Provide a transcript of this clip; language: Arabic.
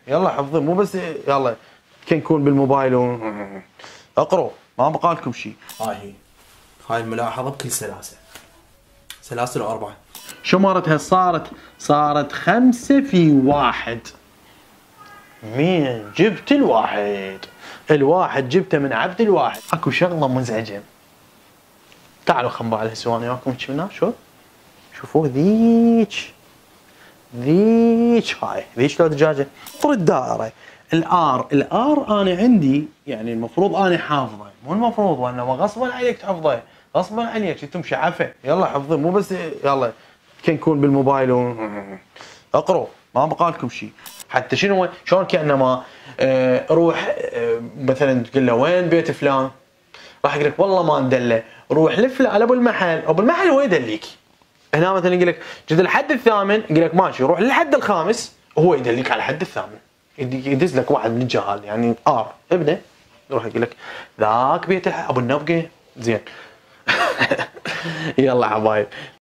يلا حفظين مو بس يلا تكنكون بالموبايل اقروا ما بقى لكم شيء. هاي الملاحظة بكل سلاسة. سلاسل وأربعة. شو مرتها صارت 5-1. مين جبت الواحد؟ الواحد جبته من عبد الواحد. اكو شغله مزعجه. تعالوا خنبا على الهسوان وياكم شفنا شو؟ شوفوا ذيك هاي ذيك لو دجاجه طر الدائره. الار انا عندي يعني المفروض انا حافظه، مو المفروض وانما غصبا عليك تحفظه، غصبا عليك تمشي عفه. يلا حفظين مو بس يلا تكنكون بالموبايل اقروا ما بقى لكم شيء. حتى شنو شلون كانما روح مثلا تقول له وين بيت فلان، راح يقول لك والله ما ندله، روح لف على ابو المحل، ابو المحل هو يدليك. هنا مثلا يقول لك جد الحد الثامن، يقول لك ماشي روح للحد الخامس وهو يدليك على الحد الثامن. يدز لك واحد من الجهال يعني ابنه يروح يقول لك ذاك بيت ابو النبقه زين. يلا حبايب